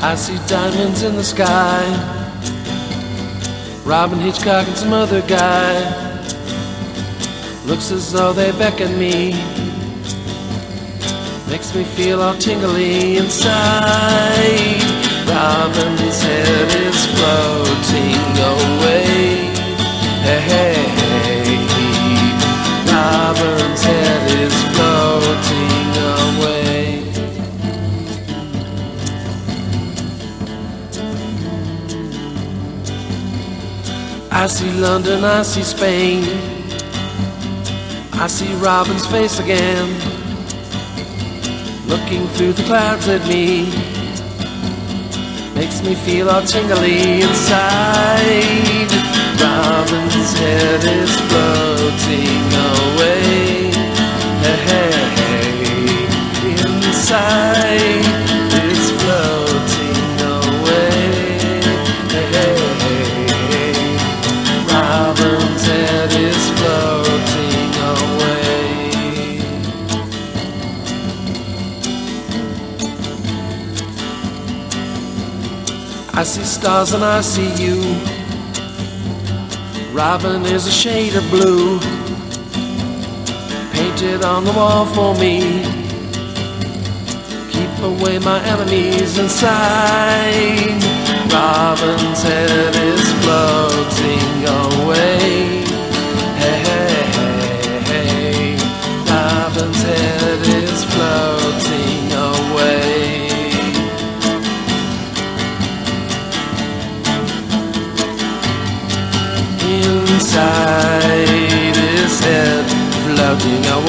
I see diamonds in the sky, Robyn Hitchcock and some other guy. Looks as though they beckon me, makes me feel all tingly inside. Robyn's head is floating away. Hey, hey, hey. Robyn's head is floating away. I see London, I see Spain, I see Robyn's face again, looking through the clouds at me, makes me feel all tingly inside. Robyn's head is floating away. Hey, hey, hey. Inside it's floating away. Hey, hey, hey. Robyn's head is floating away. I see stars and I see you. Robyn is a shade of blue, painted on the wall for me. Keep away my enemies inside. Robyn's head is floating away. Hey, hey, hey, hey. Robyn's head is floating away. Inside his head, floating away.